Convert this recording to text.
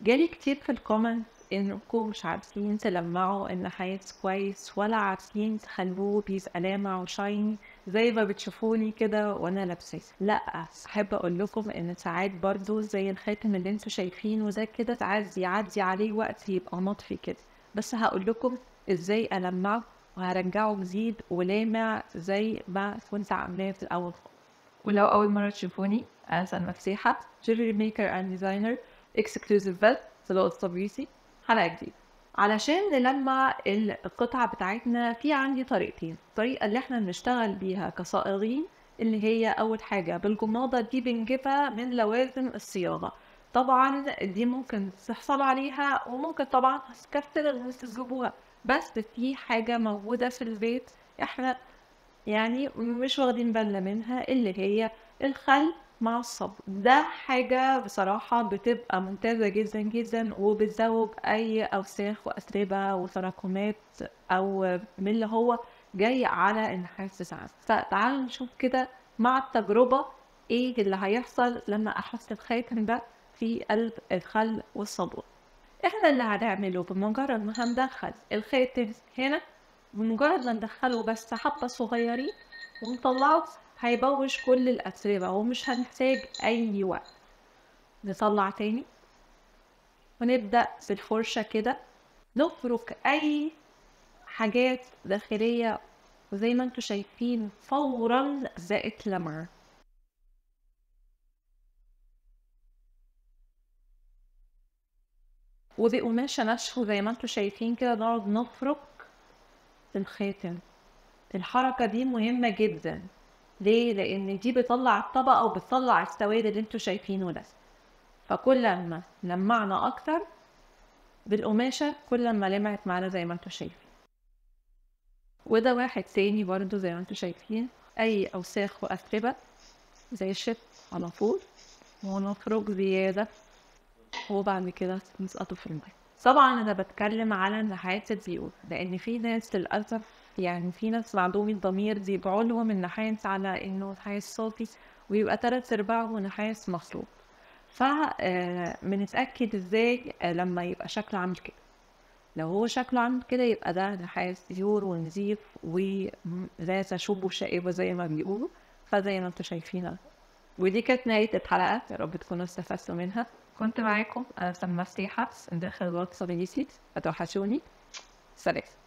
جالي كتير في الكومنت انكم مش عارفين تلمعوا النحاس كويس ولا عارفين تخلوه بيبقى لامع وشايني زي ما بتشوفوني كده وانا لابساه. لا، احب اقول لكم ان ساعات برضو زي الخاتم اللي انتوا شايفينه ده كده ساعات يعدي عليه وقت يبقى مطفي كده، بس هقول لكم ازاي المعه وهرجعه جديد ولامع زي ما كنت عاملاه في الاول. ولو أول مرة تشوفوني أنا سلمى مسيحة، جيولري ميكر أند ديزاينر اكسكلوزيف بيت في الطبيسي. حلقة جديدة علشان نلمع القطعة بتاعتنا. في عندي طريقتين، الطريقة اللي احنا بنشتغل بيها كصائغين اللي هي أول حاجة بالجماضة، دي بنجيبها من لوازم الصياغة. طبعا دي ممكن تحصل عليها وممكن طبعا تكسر الناس تجيبوها، بس في حاجة موجودة في البيت احنا يعني مش واخدين بالنا منها، اللي هي الخل مع الصبر. ده حاجة بصراحة بتبقى ممتازة جدا جدا وبتذوب أي أوساخ وأتربة وتراكمات أو من اللي هو جاي على النحاس بتاعنا. فتعالوا نشوف كده مع التجربة ايه اللي هيحصل لما أحط الخاتم ده في قلب الخل والصابون. احنا اللي هنعمله بمجرد ما هندخل الخاتم هنا، بمجرد ما ندخله بس حبة صغيرين ونطلعه هيبوش كل الأتربة ومش هنحتاج أي وقت. نطلع تاني ونبدأ بالفرشة كده نفرك أي حاجات داخلية، وزي ما انتوا شايفين فورا بقت لمعة. وبقماشة ناشفة زي ما انتوا شايفين كده نقعد نفرك الخاتم. الحركة دي مهمة جدا. ليه؟ لأن دي بتطلع الطبقة وبتطلع السواد اللي انتوا شايفينه ده. فكل ما لمعنا أكتر بالقماشة كل ما لمعت معانا زي ما انتوا شايفين. وده واحد تاني برضو زي ما انتوا شايفين، أي أوساخ وأتربة زي الشت على طول ونفرك زيادة وبعد كده نسقطه في الماء. طبعا أنا بتكلم على نحاس الزيوت لأن في ناس للأسف، يعني في ناس معدومي الضمير بيبيعوا لهم النحاس على إنه نحاس صافي ويبقى 3/4 نحاس مخلوط. بنتأكد ازاي لما يبقى شكله عامل كده. لو هو شكله عامل كده يبقى ده نحاس بيور ونظيف ولا تشوب شائبة زي ما بيقولوا. فزي ما انتوا شايفين، ودي كانت نهاية الحلقة، يا رب تكونوا استفدتوا منها. كنت معاكم أنا سلمى مسيحة داخل الواتس صديقي، فتوحشوني. سلام.